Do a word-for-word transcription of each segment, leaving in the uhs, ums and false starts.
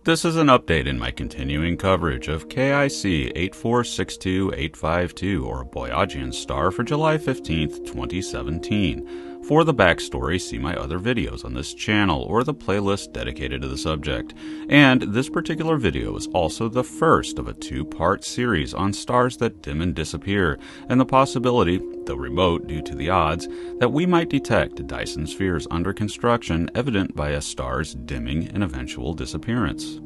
This is an update in my continuing coverage of K I C eight four six two eight five two, or a Boyajian star, for July fifteenth, twenty seventeen. For the backstory, see my other videos on this channel or the playlist dedicated to the subject. And this particular video is also the first of a two-part series on stars that dim and disappear, and the possibility, though remote due to the odds, that we might detect Dyson spheres under construction evident by a star's dimming and eventual disappearance.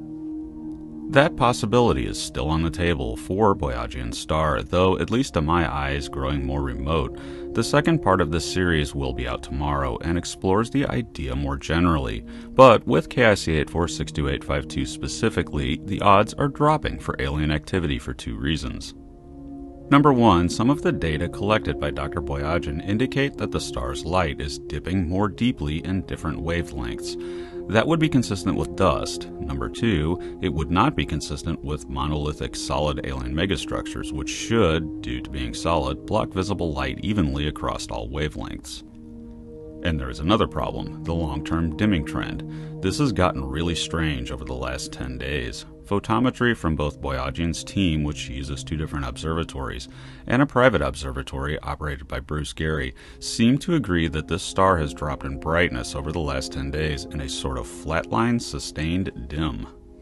That possibility is still on the table for Boyajian star, though at least to my eyes growing more remote. The second part of this series will be out tomorrow and explores the idea more generally, but with K I C eight four six two eight five two specifically, the odds are dropping for alien activity for two reasons. Number one, some of the data collected by Doctor Boyajian indicate that the star's light is dipping more deeply in different wavelengths. That would be consistent with dust. Number two, it would not be consistent with monolithic solid alien megastructures, which should, due to being solid, block visible light evenly across all wavelengths. And there is another problem, the long-term dimming trend. This has gotten really strange over the last ten days. Photometry from both Boyajian's team, which uses two different observatories, and a private observatory operated by Bruce Gary, seem to agree that this star has dropped in brightness over the last ten days in a sort of flatline sustained dim.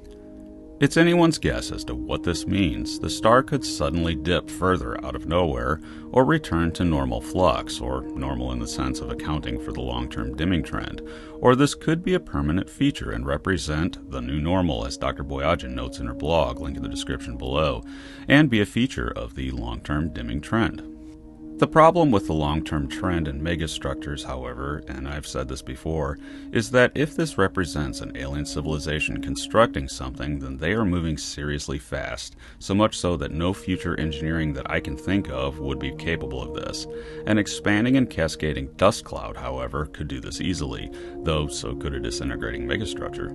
It's anyone's guess as to what this means. The star could suddenly dip further out of nowhere, or return to normal flux, or normal in the sense of accounting for the long-term dimming trend, or this could be a permanent feature and represent the new normal, as Doctor Boyajian notes in her blog, link in the description below, and be a feature of the long-term dimming trend. The problem with the long-term trend in megastructures, however, and I've said this before, is that if this represents an alien civilization constructing something, then they are moving seriously fast, so much so that no future engineering that I can think of would be capable of this. An expanding and cascading dust cloud, however, could do this easily, though so could a disintegrating megastructure.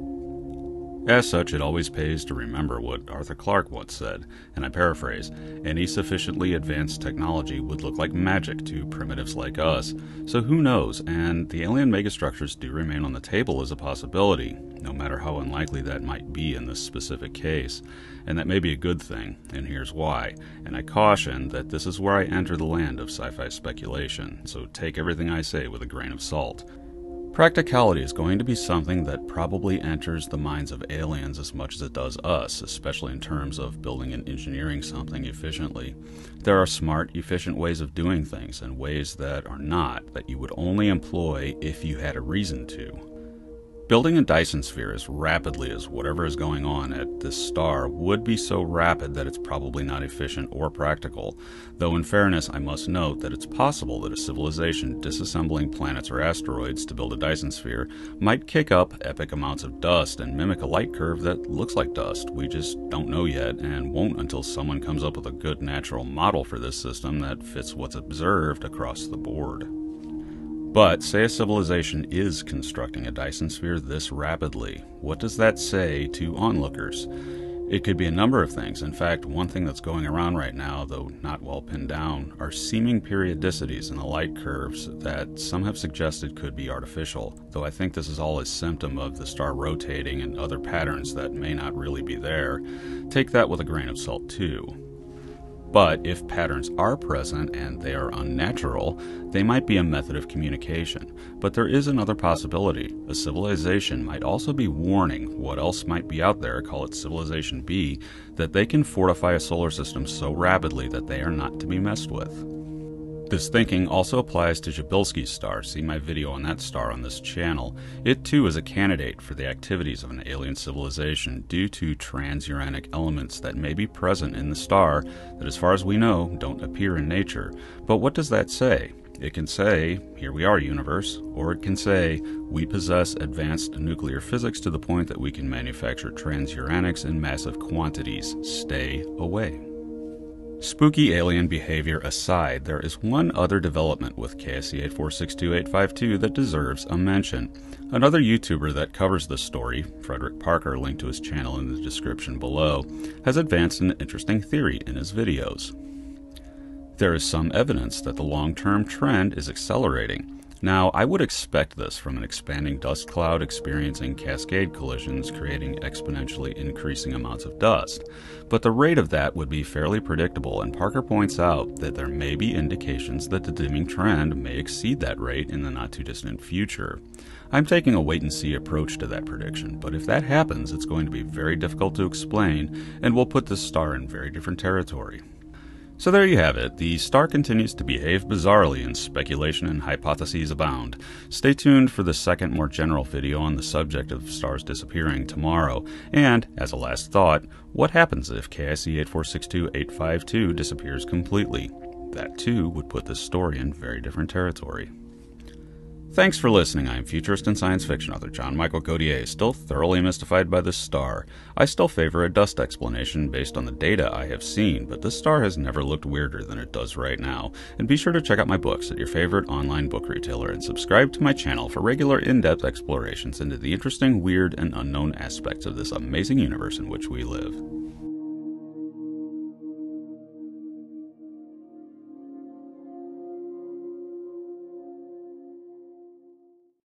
As such, it always pays to remember what Arthur Clarke once said, and I paraphrase, any sufficiently advanced technology would look like magic to primitives like us. So who knows, and the alien megastructures do remain on the table as a possibility, no matter how unlikely that might be in this specific case. And that may be a good thing, and here's why. And I caution that this is where I enter the land of sci-fi speculation, so take everything I say with a grain of salt. Practicality is going to be something that probably enters the minds of aliens as much as it does us, especially in terms of building and engineering something efficiently. There are smart, efficient ways of doing things, and ways that are not, that you would only employ if you had a reason to. Building a Dyson sphere as rapidly as whatever is going on at this star would be so rapid that it's probably not efficient or practical, though in fairness I must note that it's possible that a civilization disassembling planets or asteroids to build a Dyson sphere might kick up epic amounts of dust and mimic a light curve that looks like dust. We just don't know yet, and won't until someone comes up with a good natural model for this system that fits what's observed across the board. But say a civilization is constructing a Dyson sphere this rapidly. What does that say to onlookers? It could be a number of things. In fact, one thing that's going around right now, though not well pinned down, are seeming periodicities in the light curves that some have suggested could be artificial, though I think this is all a symptom of the star rotating and other patterns that may not really be there. Take that with a grain of salt too. But if patterns are present and they are unnatural, they might be a method of communication. But there is another possibility. A civilization might also be warning what else might be out there, call it Civilization B, that they can fortify a solar system so rapidly that they are not to be messed with. This thinking also applies to Jabilski's star. See my video on that star on this channel. It too is a candidate for the activities of an alien civilization due to transuranic elements that may be present in the star that, as far as we know, don't appear in nature. But what does that say? It can say, here we are, universe, or it can say, we possess advanced nuclear physics to the point that we can manufacture transuranics in massive quantities. Stay away. Spooky alien behavior aside, there is one other development with K I C eight four six two eight five two that deserves a mention. Another YouTuber that covers this story, Frederic Parker, linked to his channel in the description below, has advanced an interesting theory in his videos. There is some evidence that the long-term trend is accelerating. Now, I would expect this from an expanding dust cloud experiencing cascade collisions, creating exponentially increasing amounts of dust. But the rate of that would be fairly predictable, and Parker points out that there may be indications that the dimming trend may exceed that rate in the not-too-distant future. I'm taking a wait-and-see approach to that prediction, but if that happens, it's going to be very difficult to explain, and will put this star in very different territory. So there you have it. The star continues to behave bizarrely, and speculation and hypotheses abound. Stay tuned for the second, more general video on the subject of stars disappearing tomorrow. And, as a last thought, what happens if K I C eight four six two eight five two disappears completely? That, too, would put this story in very different territory. Thanks for listening. I am futurist and science fiction author John Michael Codier, still thoroughly mystified by this star. I still favor a dust explanation based on the data I have seen, but this star has never looked weirder than it does right now. And be sure to check out my books at your favorite online book retailer and subscribe to my channel for regular in-depth explorations into the interesting, weird, and unknown aspects of this amazing universe in which we live.